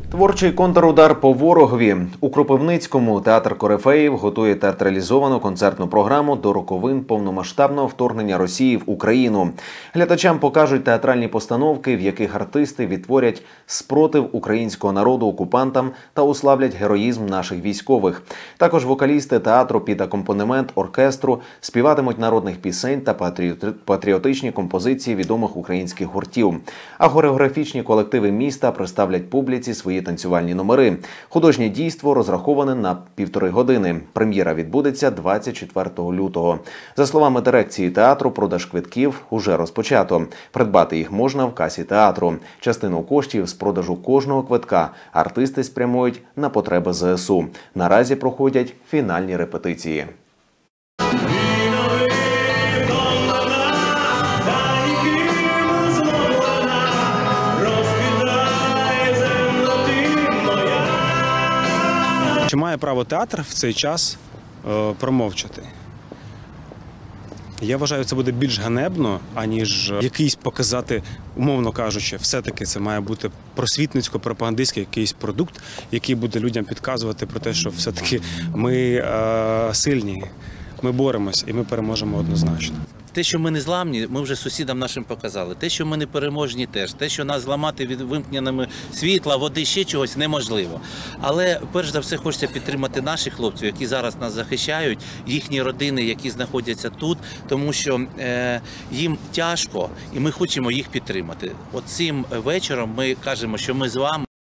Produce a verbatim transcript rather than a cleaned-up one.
Творчий контрудар по ворогові. У Кропивницькому театр Корифеїв готує театралізовану концертну програму до роковин повномасштабного вторгнення Росії в Україну. Глядачам покажуть театральні постановки, в яких артисти відтворять спротив українського народу окупантам та уславлять героїзм наших військових. Також вокалісти театру під акомпанемент оркестру співатимуть народних пісень та патріотичні композиції відомих українських гуртів. А хореографічні колективи міста представлять публіці свої танцювальні номери. Художнє дійство розраховане на півтори години. Прем'єра відбудеться двадцять четвертого лютого. За словами дирекції театру, продаж квитків уже розпочато. Придбати їх можна в касі театру. Частину коштів з продажу кожного квитка артисти спрямують на потреби зе ес у. Наразі проходять фінальні репетиції. Чи має право театр в цей час е, промовчати? Я вважаю, це буде більш ганебно, аніж якийсь показати, умовно кажучи, все-таки це має бути просвітницько-пропагандистський якийсь продукт, який буде людям підказувати про те, що все-таки ми е, сильні, ми боремось і ми переможемо однозначно. Те, що ми не зламні, ми вже сусідам нашим показали. Те, що ми не переможні теж. Те, що нас зламати від вимкненими світла, води, ще чогось неможливо. Але перш за все хочеться підтримати наших хлопців, які зараз нас захищають, їхні родини, які знаходяться тут, тому що е, їм тяжко і ми хочемо їх підтримати. От цим вечором ми кажемо, що ми з вами.